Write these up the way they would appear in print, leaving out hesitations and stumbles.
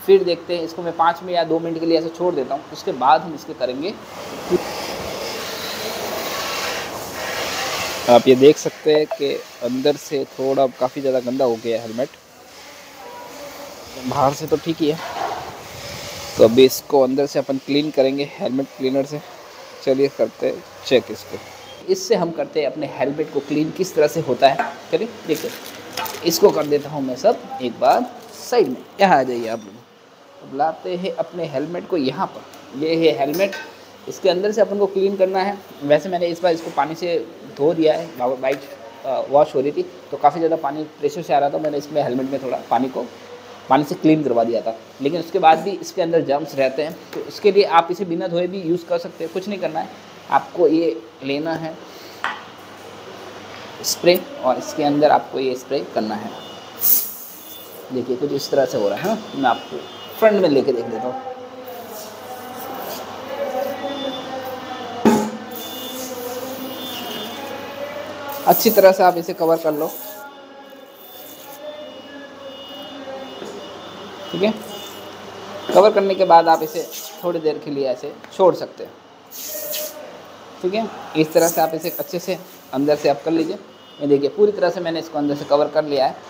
फिर देखते हैं। इसको मैं 5 मिनट या 2 मिनट के लिए ऐसे छोड़ देता हूँ, उसके बाद हम इसके करेंगे। आप ये देख सकते हैं कि अंदर से थोड़ा काफ़ी ज़्यादा गंदा हो गया है हेलमेट, बाहर से तो ठीक ही है। तो अभी इसको अंदर से अपन क्लीन करेंगे हेलमेट क्लीनर से। चलिए करते हैं चेक इसको। इससे हम करते हैं अपने हेलमेट को क्लीन किस तरह से होता है। चलिए देखिए, इसको कर देता हूँ मैं सब एक बार साइड में। यहाँ आ जाइए आप लोग। अब लाते हैं अपने हेलमेट को यहाँ पर। ये है हेलमेट, इसके अंदर से अपन को क्लीन करना है। वैसे मैंने इस बार इसको पानी से धो दिया है, बाइक वॉश हो रही थी तो काफ़ी ज़्यादा पानी प्रेशर से आ रहा था। मैंने इसमें हेलमेट में थोड़ा पानी से क्लीन करवा दिया था, लेकिन उसके बाद भी इसके अंदर जर्म्स रहते हैं। तो उसके लिए आप इसे बिना धोए भी यूज़ कर सकते हैं। कुछ नहीं करना है, आपको ये लेना है स्प्रे और इसके अंदर आपको ये स्प्रे करना है। देखिए कुछ इस तरह से हो रहा है ना। मैं आपको फ्रंट में लेके देख देता हूँ। अच्छी तरह से आप इसे कवर कर लो, ठीक है। कवर करने के बाद आप इसे थोड़ी देर के लिए ऐसे छोड़ सकते हैं, ठीक है। इस तरह से आप इसे अच्छे से अंदर से आप कर लीजिए। ये देखिए पूरी तरह से मैंने इसको अंदर से कवर कर लिया है।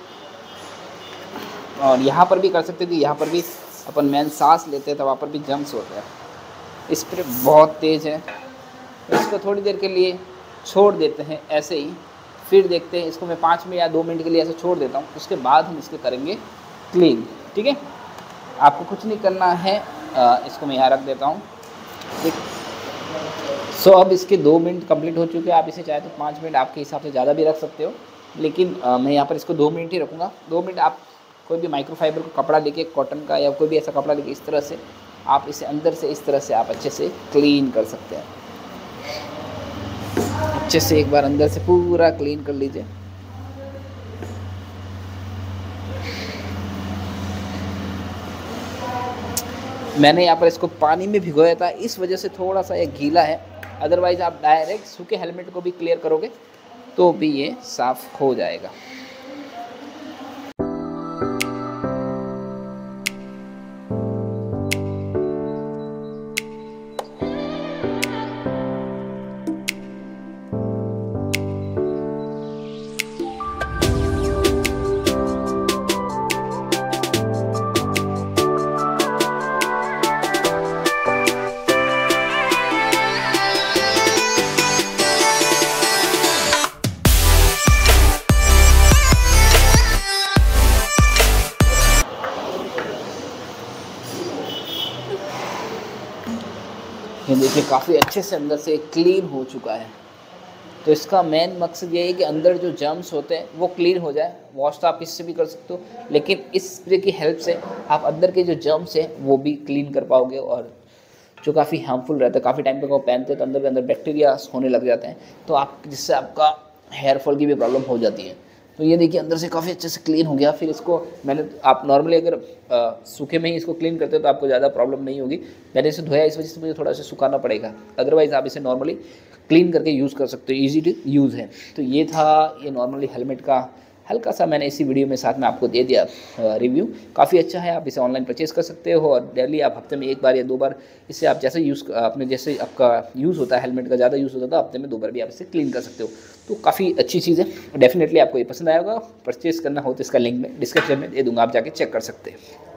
और यहाँ पर भी कर सकते थे, यहाँ पर भी अपन मैन सांस लेते हैं तो वहाँ पर भी जम्स होते हैं। स्प्रे बहुत तेज़ है, इसको थोड़ी देर के लिए छोड़ देते हैं ऐसे ही। फिर देखते हैं। इसको मैं 5 मिनट या 2 मिनट के लिए ऐसे छोड़ देता हूँ, उसके बाद हम इसके करेंगे क्लीन, ठीक है। आपको कुछ नहीं करना है। इसको मैं यहाँ रख देता हूँ, ठीक। सो अब इसके 2 मिनट कंप्लीट हो चुके हैं। आप इसे चाहे तो 5 मिनट आपके हिसाब से ज़्यादा भी रख सकते हो, लेकिन मैं यहाँ पर इसको 2 मिनट ही रखूँगा। 2 मिनट आप कोई भी माइक्रोफाइबर का कपड़ा लेके, कॉटन का या कोई भी ऐसा कपड़ा लेके इस तरह से आप इसे अंदर से इस तरह से आप अच्छे से क्लीन कर सकते हैं। अच्छे से एक बार अंदर से पूरा क्लीन कर लीजिए। मैंने यहाँ पर इसको पानी में भिगोया था, इस वजह से थोड़ा सा ये गीला है। अदरवाइज़ आप डायरेक्ट सूखे हेलमेट को भी क्लियर करोगे तो भी ये साफ़ हो जाएगा। ये देखिए काफ़ी अच्छे से अंदर से क्लीन हो चुका है। तो इसका मेन मकसद ये है कि अंदर जो जर्म्स होते हैं वो क्लीन हो जाए। वॉश तो आप इससे भी कर सकते हो, लेकिन इस स्प्रे की हेल्प से आप अंदर के जो जर्म्स हैं वो भी क्लीन कर पाओगे। और जो काफ़ी हार्मफुल रहता है, काफ़ी टाइम तक वो पहनते हैं तो अंदर के अंदर बैक्टीरिया होने लग जाते हैं, तो आप जिससे आपका हेयर फॉल की भी प्रॉब्लम हो जाती है। तो ये देखिए अंदर से काफ़ी अच्छे से क्लीन हो गया। फिर इसको आप नॉर्मली अगर सूखे में ही इसको क्लीन करते हो तो आपको ज़्यादा प्रॉब्लम नहीं होगी। मैंने इसे धोया इस वजह से मुझे थोड़ा सा सुखाना पड़ेगा, अदरवाइज़ आप इसे नॉर्मली क्लीन करके यूज़ कर सकते हो। ईजी टू यूज़ है। तो ये था ये नॉर्मली हेलमेट का हल्का सा मैंने इसी वीडियो में साथ में आपको दे दिया रिव्यू। काफ़ी अच्छा है, आप इसे ऑनलाइन परचेज़ कर सकते हो और डेली आप हफ्ते में 1 बार या 2 बार इसे आप जैसे आपका यूज़ होता है, हेलमेट का ज़्यादा यूज़ होता है तो हफ्ते में 2 बार भी आप इसे क्लीन कर सकते हो। तो काफ़ी अच्छी चीज़ है, डेफिनेटली आपको ये पसंद आएगा। परचेज़ करना हो तो इसका लिंक मैं डिस्क्रिप्शन में दे दूँगा, आप जाके चेक कर सकते हैं।